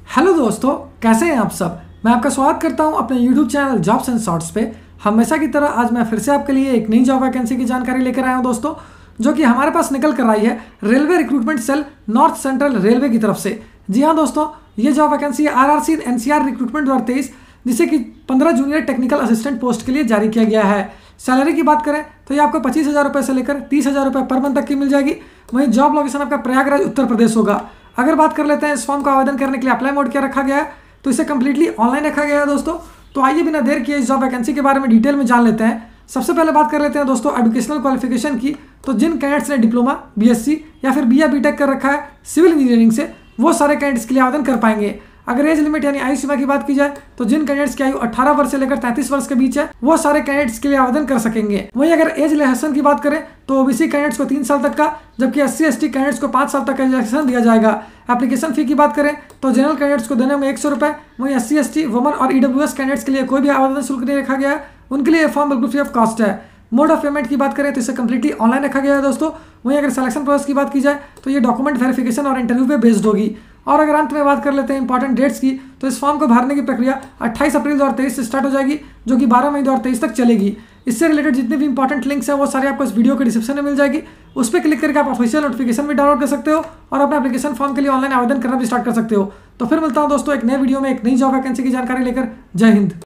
Hello दोस्तों, कैसे हैं आप सब। मैं आपका स्वागत करता हूं अपने YouTube channel jobs and shorts पे। हमेशा की तरह आज मैं फिर से आपके लिए एक नई जॉब वैकेंसी की जानकारी लेकर आया हूं दोस्तों, जो कि हमारे पास निकल कर आई है railway recruitment cell north central railway की तरफ से। जी हाँ दोस्तों, ये जॉब वैकेंसी है RRC NCR रिक्रूटमेंट 2023, जिसे कि 15 जूनियर टेक्निकल असिस्टेंट पोस्ट के लिए जारी किया गया है। सैलरी की बात करें तो ये आपको 25,000 रुपये से लेकर 30,000 रुपये पर मंथ तक की मिल जाएगी। वहीं जॉब लोकेशन आपका प्रयागराज उत्तर प्रदेश होगा। अगर बात कर लेते हैं इस फॉर्म का आवेदन करने के लिए अप्लाई मोड क्या रखा गया है, तो इसे कंप्लीटली ऑनलाइन रखा गया है दोस्तों। तो आइए बिना देर किए इस जॉब वैकेंसी के बारे में डिटेल में जान लेते हैं। सबसे पहले बात कर लेते हैं दोस्तों एजुकेशनल क्वालिफिकेशन की। तो जिन कैंडिडेट्स ने डिप्लोमा, BSc या फिर BA BTech कर रखा है सिविल इंजीनियरिंग से, वो सारे कैंडिडेट्स के लिए आवेदन कर पाएंगे। अगर एज लिमिट यानी आयु सीमा की बात की जाए तो जिन कैंडिडेट्स की आयु 18 वर्ष से लेकर 33 वर्ष के बीच है, वो सारे कैंडिडेट्स के लिए आवेदन कर सकेंगे। वहीं अगर एज रिलैक्सेशन की बात करें तो OBC कैंडिडेट्स को 3 साल तक का, जबकि SC ST कैंडिडेट्स को 5 साल तक का रिलैक्सेशन दिया जाएगा। एप्लीकेशन फी की बात करें तो जनरल कैंडिडेट्स को देने में 100 रुपये। वहीं SC ST वुमन और EWS कैंडिडेट्स के लिए कोई भी आवेदन शुल्क नहीं रखा गया है, उनके लिए फॉर्म बिल्कुल फ्री ऑफ कॉस्ट है। मोड ऑफ पेमेंट की बात करें तो इसे कंप्लीटली ऑनलाइन रखा गया है दोस्तों। वहीं अगर सिलेक्शन प्रोसेस की बात की जाए तो ये डॉक्यूमेंट वेरिफिकेशन और इंटरव्यू पे बेस्ड होगी। और अगर अंत में बात कर लेते हैं इंपॉर्टेंट डेट्स की, तो इस फॉर्म को भरने की प्रक्रिया 28 अप्रैल 2023 से स्टार्ट हो जाएगी, जो कि 12 मई 2023 तक चलेगी। इससे रिलेटेड जितने भी इंपॉर्टेंट लिंक्स हैं वो सारे आपको इस वीडियो के डिस्क्रिप्शन में मिल जाएगी। उस पर क्लिक करके आप ऑफिशियल नोटिफिकेशन भी डाउनलोड कर सकते हो और अपने एप्लीकेशन फॉर्म के लिए ऑनलाइन आवेदन करना भी स्टार्ट कर सकते हो। तो फिर मिलता हूं दोस्तों एक नए वीडियो में एक नई जॉब वैकेंसी की जानकारी लेकर। जय हिंद।